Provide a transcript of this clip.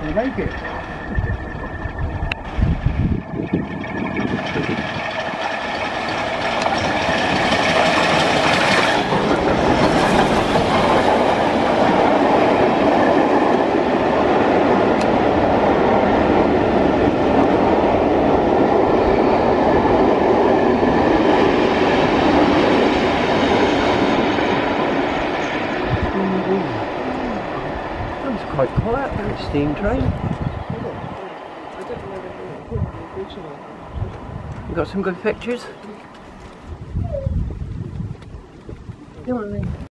They like it. It's quite quiet for a steam train. You got some good pictures? Come on then.